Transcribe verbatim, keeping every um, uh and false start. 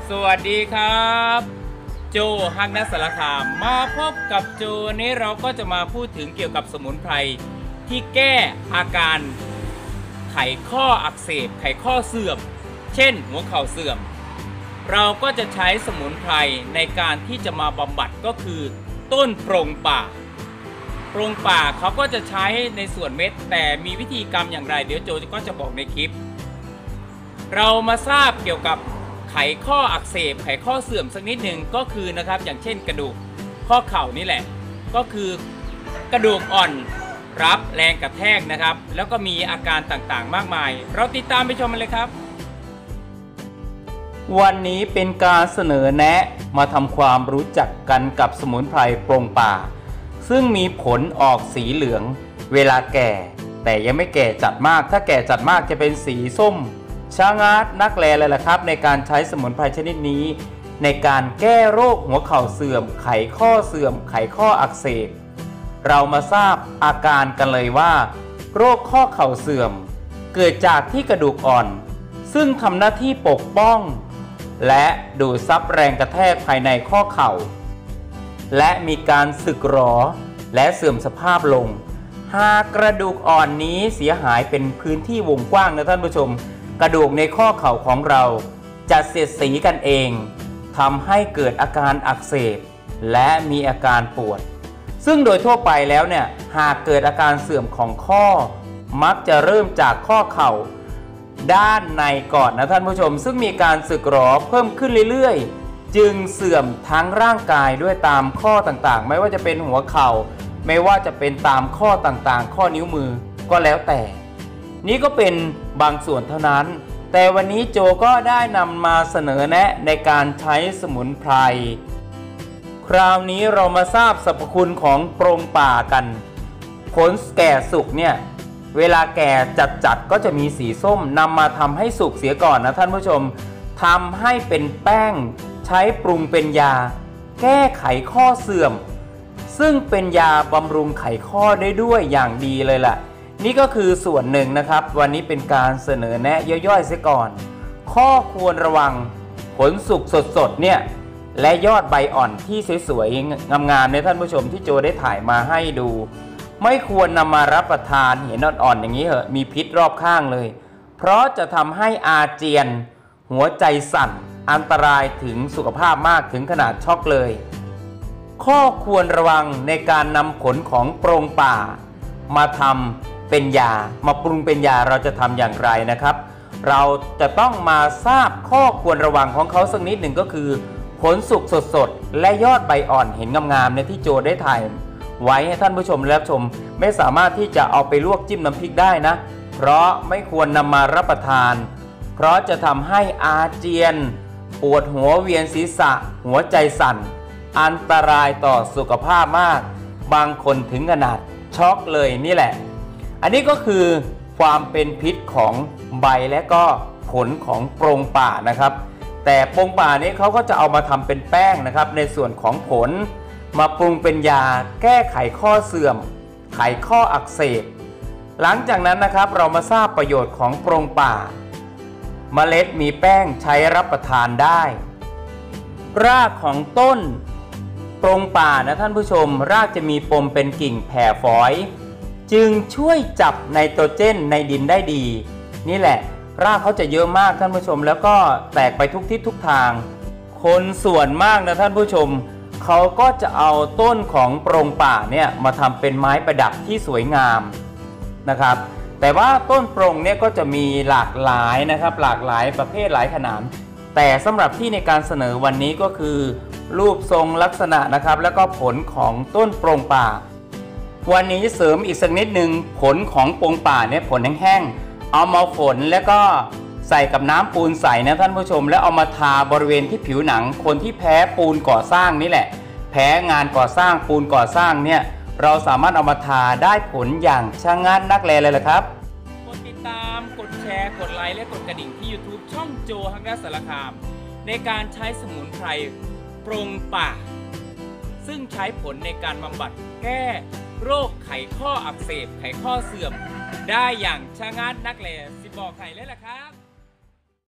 สวัสดีครับโจฮักนัสสารคามมาพบกับโจนี้เราก็จะมาพูดถึงเกี่ยวกับสมุนไพรที่แก้อาการไขข้ออักเสบไขข้อเสื่อมเช่นหัวเข่าเสื่อมเราก็จะใช้สมุนไพรในการที่จะมาบำบัดก็คือต้นโปร่งป่าโปร่งป่าเขาก็จะใช้ในส่วนเม็ดแต่มีวิธีกรรมอย่างไรเดี๋ยวโจก็จะบอกในคลิปเรามาทราบเกี่ยวกับไขข้ออักเสบไขข้อเสื่อมสักนิดหนึ่งก็คือนะครับอย่างเช่นกระดูกข้อเข่านี่แหละก็คือกระดูกอ่อนรับแรงกระแทกนะครับแล้วก็มีอาการต่างๆมากมายเราติดตามไปชมมันเลยครับวันนี้เป็นการเสนอแนะมาทำความรู้จักกันกับสมุนไพรโปร่งป่าซึ่งมีผลออกสีเหลืองเวลาแก่แต่ยังไม่แก่จัดมากถ้าแก่จัดมากจะเป็นสีส้มชะงัดนักแลเลยล่ะครับในการใช้สมุนไพรชนิดนี้ในการแก้โรคหัวเข่าเสื่อมไขข้อเสื่อมไขข้ออักเสบเรามาทราบอาการกันเลยว่าโรคข้อเข่าเสื่อมเกิดจากที่กระดูกอ่อนซึ่งทำหน้าที่ปกป้องและดูดซับแรงกระแทกภายในข้อเข่าและมีการสึกหรอและเสื่อมสภาพลงหากกระดูกอ่อนนี้เสียหายเป็นพื้นที่วงกว้างนะท่านผู้ชมกระดูกในข้อเข่าของเราจะเสียดสีกันเองทำให้เกิดอาการอักเสบและมีอาการปวดซึ่งโดยทั่วไปแล้วเนี่ยหากเกิดอาการเสื่อมของข้อมักจะเริ่มจากข้อเข่าด้านในก่อนนะท่านผู้ชมซึ่งมีการสึกหรอเพิ่มขึ้นเรื่อยๆจึงเสื่อมทั้งร่างกายด้วยตามข้อต่างๆไม่ว่าจะเป็นหัวเข่าไม่ว่าจะเป็นตามข้อต่างๆข้อนิ้วมือก็แล้วแต่นี่ก็เป็นบางส่วนเท่านั้นแต่วันนี้โจก็ได้นำมาเสนอแนะในการใช้สมุนไพรคราวนี้เรามาทราบสรรพคุณของโปร่งป่ากันผลแก่สุกเนี่ยเวลาแก่จัดๆก็จะมีสีส้มนำมาทำให้สุกเสียก่อนนะท่านผู้ชมทำให้เป็นแป้งใช้ปรุงเป็นยาแก้ไขข้อเสื่อมซึ่งเป็นยาบำรุงไขข้อได้ด้วยอย่างดีเลยล่ะนี่ก็คือส่วนหนึ่งนะครับวันนี้เป็นการเสนอแนะย่อยๆเสียก่อนข้อควรระวังผลสุกสดๆเนี่ยและยอดใบอ่อนที่สวยๆงามๆในท่านผู้ชมที่โจได้ถ่ายมาให้ดูไม่ควรนำมารับประทานเห็นอ่อนๆอย่างนี้เหอะมีพิษรอบข้างเลยเพราะจะทำให้อาเจียนหัวใจสั่นอันตรายถึงสุขภาพมากถึงขนาดช็อกเลยข้อควรระวังในการนำผลของโปร่งป่ามาทำเป็นยามาปรุงเป็นยาเราจะทำอย่างไรนะครับเราจะต้องมาทราบข้อควรระวังของเขาสักนิดหนึ่งก็คือผลสุกสดๆและยอดใบอ่อนเห็นงามๆในที่โจได้ถ่ายไว้ให้ท่านผู้ชมรับชมไม่สามารถที่จะเอาไปลวกจิ้มน้ำพริกได้นะเพราะไม่ควรนำมารับประทานเพราะจะทำให้อาเจียนปวดหัวเวียนศีรษะหัวใจสั่นอันตรายต่อสุขภาพมากบางคนถึงขนาดช็อกเลยนี่แหละอันนี้ก็คือความเป็นพิษของใบและก็ผลของโปร่งป่านะครับแต่โปร่งป่านี้เขาก็จะเอามาทำเป็นแป้งนะครับในส่วนของผลมาปรุงเป็นยาแก้ไขข้อเสื่อมไขข้ออักเสบหลังจากนั้นนะครับเรามาทราบประโยชน์ของโปร่งป่าเมล็ดมีแป้งใช้รับประทานได้รากของต้นโปร่งป่านะท่านผู้ชมรากจะมีปมเป็นกิ่งแผ่ฝอยจึงช่วยจับไนโตรเจนในดินได้ดีนี่แหละรากเขาจะเยอะมากท่านผู้ชมแล้วก็แตกไปทุกทิศทุกทางคนส่วนมากนะท่านผู้ชมเขาก็จะเอาต้นของโปร่งป่าเนี่ยมาทำเป็นไม้ประดับที่สวยงามนะครับแต่ว่าต้นโปร่งเนี่ยก็จะมีหลากหลายนะครับหลากหลายประเภทหลายขนาดแต่สำหรับที่ในการเสนอวันนี้ก็คือรูปทรงลักษณะนะครับแล้วก็ผลของต้นโปร่งป่าวันนี้เสริมอีกสักนิดหนึ่งผลของโปร่งป่าเนี่ยผลแห้งๆเอามาฝนแล้วก็ใส่กับน้ำปูนใสนะท่านผู้ชมแล้วเอามาทาบริเวณที่ผิวหนังคนที่แพ้ปูนก่อสร้างนี่แหละแพ้งานก่อสร้างปูนก่อสร้างเนี่ยเราสามารถเอามาทาได้ผลอย่างชะงัดนักแลเลยละครับกดติดตามกดแชร์กดไลค์และกดกระดิ่งที่ YouTube ช่องโจฮักนัสสารคามในการใช้สมุนไพรโปร่งป่าซึ่งใช้ผลในการบำบัดแก้โรคไขข้ออักเสบไขข้อเสื่อมได้อย่างชะงัดนักแลสิบอกใครเลยล่ะครับ